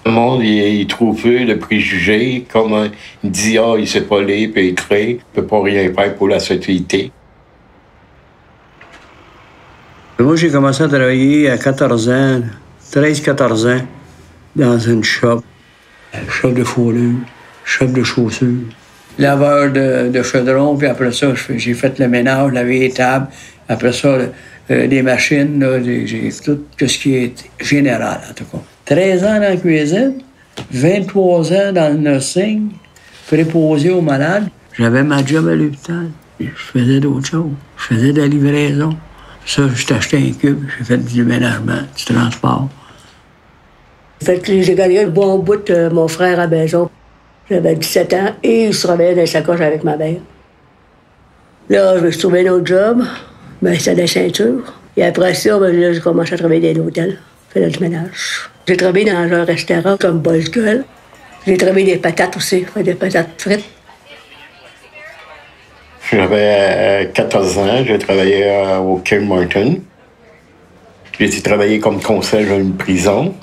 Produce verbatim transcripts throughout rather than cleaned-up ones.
Le monde, il, il trouve peu de préjugés, comme euh, il dit, ah, il sait pas lire, peut écrire, il peut pas rien faire pour la société. Moi, j'ai commencé à travailler à quatorze ans, treize quatorze ans, dans une shop. Shop de fourrure, shop de chaussures. Laveur de, de chaudron, puis après ça, j'ai fait le ménage, laver les tables. Après ça, euh, des machines, là, j'ai tout ce qui est général, en tout cas. treize ans dans la cuisine, vingt-trois ans dans le nursing, préposé aux malades. J'avais ma job à l'hôpital. Je faisais d'autres choses. Je faisais de la livraison. Ça, je t'achetais un cube, j'ai fait du ménagement, du transport. Fait que j'ai gagné un bon bout de mon frère à la maison. J'avais dix-sept ans et il se travaillait dans les sacoches avec ma mère. Là, je me suis trouvé un autre job, mais c'était des ceintures. Et après ça, ben, là, j'ai commencé à travailler dans l'hôtel, faire du ménage. J'ai travaillé dans un restaurant comme Boys Girl. J'ai travaillé des patates aussi, des patates frites. J'avais quatorze ans, j'ai travaillé au Kim Martin. J'ai travaillé comme conseil dans une prison.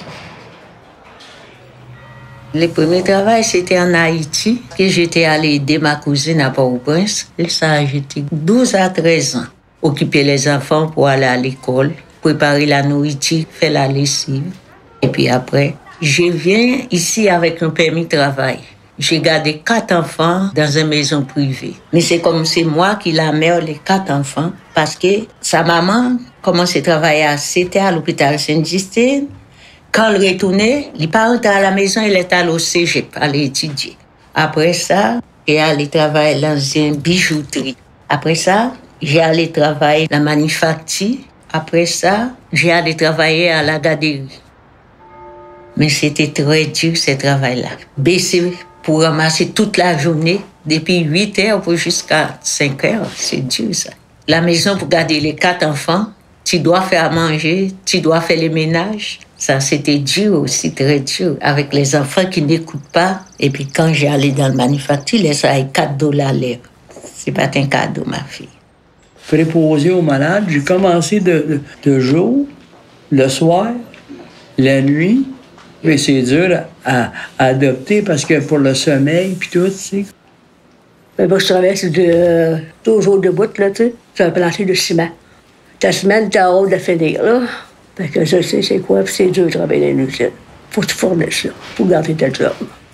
Le premier travail, c'était en Haïti, que j'étais allée aider ma cousine à Port-au-Prince. Et ça, j'étais douze à treize ans. Occuper les enfants pour aller à l'école, préparer la nourriture, faire la lessive. Et puis après, je viens ici avec un permis de travail. J'ai gardé quatre enfants dans une maison privée. Mais c'est comme c'est moi qui la mère les quatre enfants parce que sa maman commençait à travailler à c'était à l'hôpital Sainte-Justine. Quand elle retournait, les parents étaient à la maison, elle était allée au cégep, aller étudier. Après ça, j'ai allé travailler dans une bijouterie. Après ça, j'ai allé travailler dans la manufacture. Après ça, j'ai allé travailler à la garderie. Mais c'était très dur, ce travail-là. Baisser pour ramasser toute la journée, depuis huit heures jusqu'à cinq heures, c'est dur ça. La maison pour garder les quatre enfants, tu dois faire à manger, tu dois faire les ménages. Ça, c'était dur aussi, très dur, avec les enfants qui n'écoutent pas. Et puis quand j'ai allé dans le manufacture, les ça a quatre dollars l'heure. C'est pas un cadeau, ma fille. Préposé aux malades, j'ai commencé de, de, de jour, le soir, la nuit. Mais c'est dur à, à adopter parce que pour le sommeil puis tout, tu sais. Mais moi, je travaillais sur de, euh, toujours debout, là, tu sais, sur un plancher de ciment. Ta semaine, t'as hâte de finir, là. Fait que je sais c'est quoi, puis c'est dur de travailler dans l'usine. Faut que tu fournisses ça, pour garder ta job.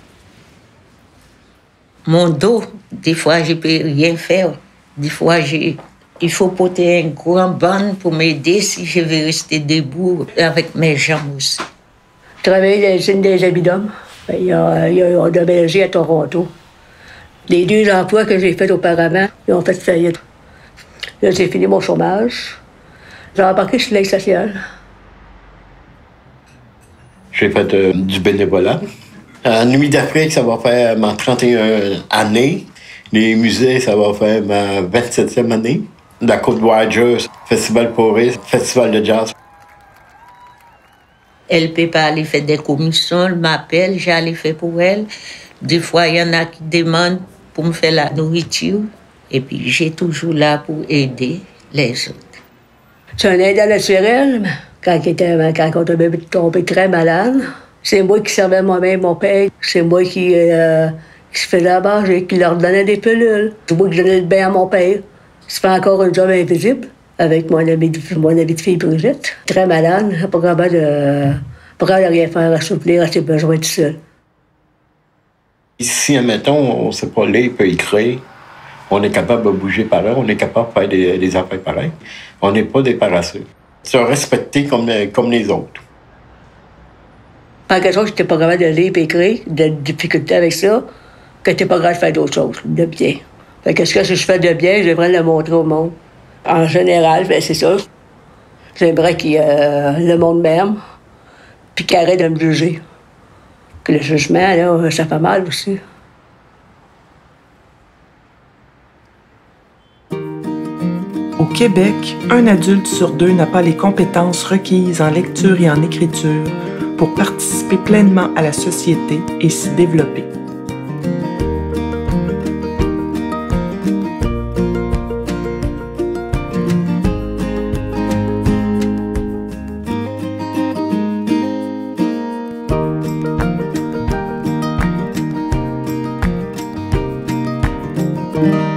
Mon dos, des fois, je peux rien faire. Des fois, j'ai... il faut porter un grand banc pour m'aider si je veux rester debout avec mes jambes aussi. Je travaillais dans l'usine des habits d'hommes. Il y a, il y a de Belgique à Toronto. Les deux emplois que j'ai faits auparavant, ils ont fait faillite. Là, j'ai fini mon chômage. J'ai embarqué sur l'aide sociale. J'ai fait euh, du bénévolat. En Nuit d'Afrique, ça va faire ma trente et une année. Les musées, ça va faire ma vingt-septième année. La Côte-Voyager, Festival Poré, Festival de jazz. Elle ne peut pas aller faire des commissions, elle m'appelle, j'allais faire pour elle. Des fois, il y en a qui demandent pour me faire la nourriture. Et puis, j'ai toujours là pour aider les autres. C'est un aide naturel. Quand, était, quand on était tombé très malade, c'est moi qui servais moi-même mon père. C'est moi qui, euh, qui se faisait à manger, qui leur donnait des pilules. C'est moi qui donnais le bain à mon père. Je fais encore un job invisible avec mon ami de, mon ami de fille Brigitte. Très malade, pas capable de, pas capable de rien faire, à soutenir à ses besoins tout seul. Si, admettons, on ne sait pas lire, peut écrire, on est capable de bouger pareil, on est capable de faire des, des affaires pareilles. On n'est pas des paresseux. Se respecter comme, comme les autres. Par quelque chose que tu n'es pas capable de lire et écrire, de difficulté avec ça, que tu n'es pas capable de faire d'autres choses, de bien. Fait que ce que je fais de bien, je devrais le montrer au monde. En général, ben c'est ça. J'aimerais que euh, le monde m'aime, puis qu'il arrête de me juger. Que le jugement, là, ça fait mal aussi. Au Québec, un adulte sur deux n'a pas les compétences requises en lecture et en écriture pour participer pleinement à la société et s'y développer. Thank you.